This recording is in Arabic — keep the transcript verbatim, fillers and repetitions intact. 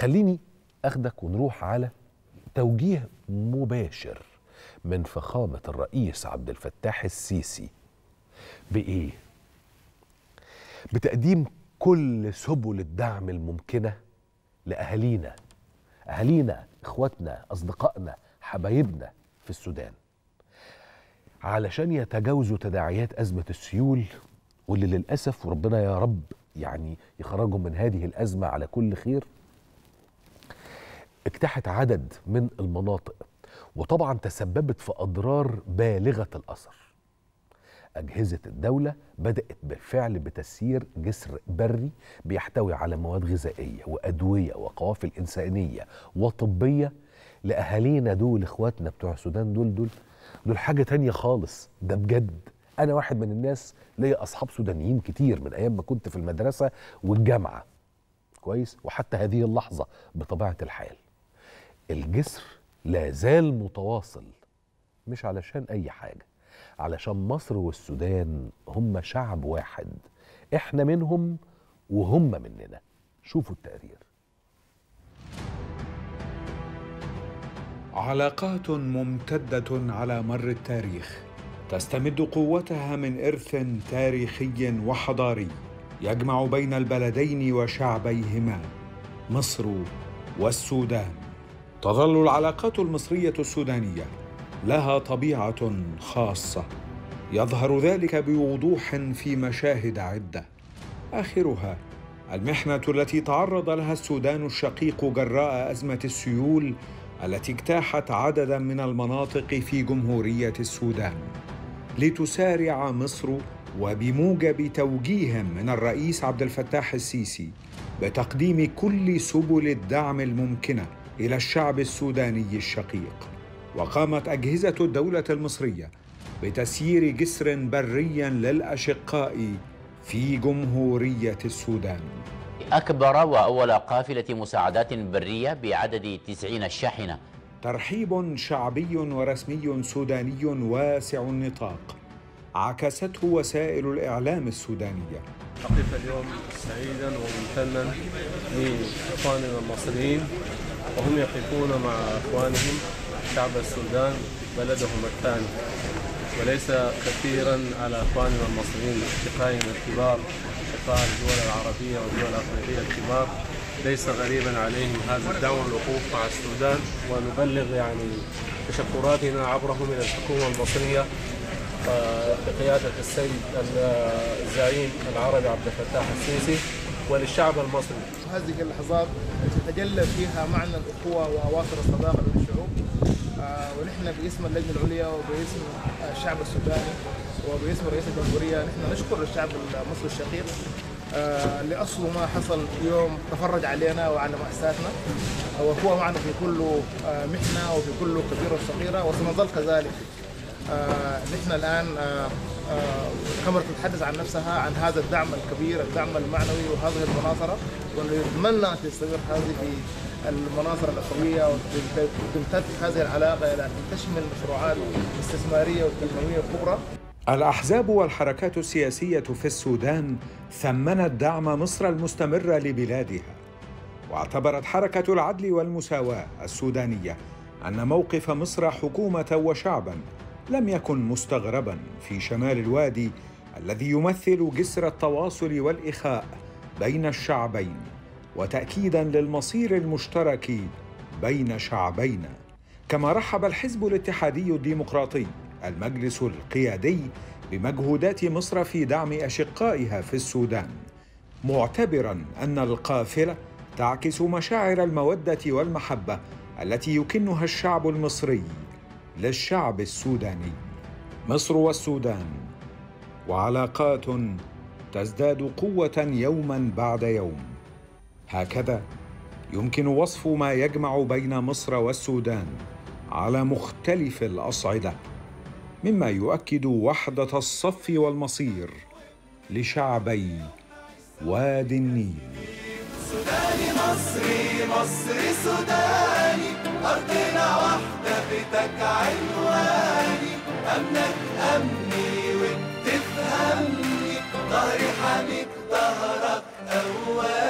خليني أخدك ونروح على توجيه مباشر من فخامة الرئيس عبد الفتاح السيسي. بإيه؟ بتقديم كل سبل الدعم الممكنة لأهالينا، أهالينا، إخواتنا، أصدقائنا، حبايبنا في السودان، علشان يتجاوزوا تداعيات أزمة السيول، واللي للأسف وربنا يا رب يعني يخرجهم من هذه الأزمة على كل خير. اجتاحت عدد من المناطق وطبعا تسببت في أضرار بالغة الأثر. أجهزة الدولة بدأت بالفعل بتسيير جسر بري بيحتوي على مواد غذائية وأدوية وقوافل إنسانية وطبية لأهالينا دول، إخواتنا بتوع السودان دول دول دول حاجة تانية خالص. ده بجد أنا واحد من الناس ليا أصحاب سودانيين كتير من أيام ما كنت في المدرسة والجامعة، كويس، وحتى هذه اللحظة بطبيعة الحال. الجسر لا زال متواصل، مش علشان أي حاجة، علشان مصر والسودان هم شعب واحد، احنا منهم وهم مننا. شوفوا التقرير. علاقات ممتدة على مر التاريخ تستمد قوتها من إرث تاريخي وحضاري يجمع بين البلدين وشعبيهما مصر والسودان. تظل العلاقات المصرية السودانية لها طبيعة خاصة، يظهر ذلك بوضوح في مشاهد عدة، آخرها المحنة التي تعرض لها السودان الشقيق جراء أزمة السيول التي اجتاحت عدداً من المناطق في جمهورية السودان، لتسارع مصر وبموجب توجيه من الرئيس عبد الفتاح السيسي بتقديم كل سبل الدعم الممكنة إلى الشعب السوداني الشقيق. وقامت أجهزة الدولة المصرية بتسيير جسر بري للأشقاء في جمهورية السودان. أكبر وأول قافلة مساعدات برية بعدد تسعين شاحنة. ترحيب شعبي ورسمي سوداني واسع النطاق عكسته وسائل الإعلام السودانية. أقف اليوم سعيدا وممتنا لإخواننا المصريين وهم يقفون مع إخوانهم شعب السودان بلدهم الثاني، وليس كثيرا على إخواننا المصريين أشقائنا الكبار، أشقاء الدول العربية والدول الأفريقية الكبار، ليس غريبا عليهم هذا الدعم والوقوف مع السودان. ونبلغ يعني تشكراتنا عبرهم إلى الحكومة المصرية بقيادة السيد الزعيم العربي عبد الفتاح السيسي وللشعب المصري. هذه اللحظات تتجلى فيها معنى الأخوة وأواصر الصداقة بين الشعوب، آه ونحن باسم اللجنة العليا وباسم الشعب السوداني وباسم رئيس الجمهورية نحن نشكر الشعب المصري الشقيق آه لأصله ما حصل يوم تفرج علينا وعلى مأساتنا، وهو معنا في كل آه محنة وفي كل كبيرة وصغيرة وسنظل كذلك. آه نحن الآن آه آه كما تتحدث عن نفسها عن هذا الدعم الكبير، الدعم المعنوي وهذه المناصرة، ونتمنى أن تستمر هذه المناصرة الأخوية وتمتد هذه العلاقة إلى أن تشمل مشروعات استثمارية وتنموية كبرى. الأحزاب والحركات السياسية في السودان ثمنت دعم مصر المستمر لبلادها، واعتبرت حركة العدل والمساواة السودانية أن موقف مصر حكومة وشعباً لم يكن مستغرباً في شمال الوادي الذي يمثل جسر التواصل والإخاء بين الشعبين، وتأكيداً للمصير المشترك بين شعبينا. كما رحب الحزب الاتحادي الديمقراطي المجلس القيادي بمجهودات مصر في دعم أشقائها في السودان، معتبراً أن القافلة تعكس مشاعر المودة والمحبة التي يكنها الشعب المصري للشعب السوداني. مصر والسودان وعلاقات تزداد قوة يوماً بعد يوم. هكذا يمكن وصف ما يجمع بين مصر والسودان على مختلف الأصعدة، مما يؤكد وحدة الصف والمصير لشعبي وادي النيل. سوداني مصري مصري سوداني، أرضنا واحدة بتك عنواني، أمنك أمني وتفهمني، ظهري حميك ظهرك أواني.